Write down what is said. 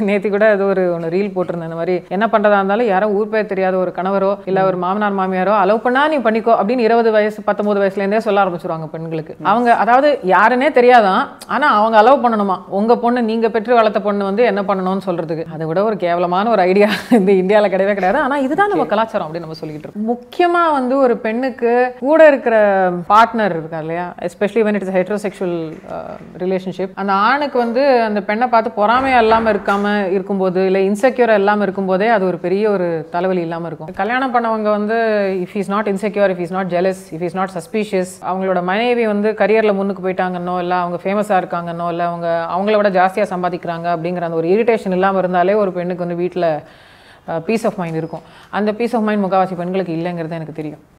நேத்தி கூட அது ஒன்று ரீல் போட்டிருந்தேன். இந்த மாதிரி என்ன பண்ணுறதா இருந்தாலும் யாரோ ஊர் பேர் தெரியாத ஒரு கணவரோ இல்லை ஒரு மாமனார் மாமியாரோ அலோவ் பண்ணா நீ பண்ணிக்கோ அப்படின்னு 20 வயசு 19 வயசுலேருந்தே சொல்ல ஆரம்பிச்சிருவாங்க பெண்களுக்கு. அவங்க அதாவது யாருன்னே தெரியாதான், ஆனால் அவங்க அலோவ் பண்ணணுமா உங்கள் பொண்ணு நீங்கள் பெற்று வளர்த்த பொண்ணு வந்து என்ன பண்ணணும்னு சொல்கிறதுக்கு. அதை விட ஒரு கேவலமான ஒரு ஐடியா இந்த இந்தியாவில் கிடையவே கிடையாது. ஆனால் இதுதான் நம்ம கலாச்சாரம் அப்படின்னு நம்ம சொல்லிட்டு இருக்கோம். முக்கியமாக வந்து ஒரு பெண்ணுக்கு கூட இருக்கிற பார்ட்னர் இருக்கா இல்லையா, especially when it is a heterosexual relationship, அந்த ஆணுக்கு வந்து அந்த பெண்ணை பார்த்து பொறாமையா இல்லாமல் இருக்கும்போது இல்லை இன்செக்யூரா இல்லாமல் இருக்கும்போதே அது ஒரு பெரிய ஒரு தலைவலி இல்லாமல் இருக்கும். கல்யாணம் பண்ணவங்க வந்து if is not insecure, if is not jealous, if is not suspicious, அவங்களோட மனைவி வந்து கரியரில் முன்னுக்கு போயிட்டாங்கன்னோ இல்லை அவங்க ஃபேமஸாக இருக்காங்கன்னோ இல்லை அவங்கள விட ஜாஸ்தியாக சம்பாதிக்கிறாங்க அப்படிங்கிற அந்த ஒரு இரிட்டேஷன் இல்லாமல் இருந்தாலே ஒரு பெண்ணுக்கு வந்து வீட்டில் பீஸ் ஆஃப் மைண்ட் இருக்கும். அந்த பீஸ் ஆஃப் மைண்ட் முக்கால்வாசி பெண்களுக்கு இல்லைங்கிறது எனக்கு தெரியும்.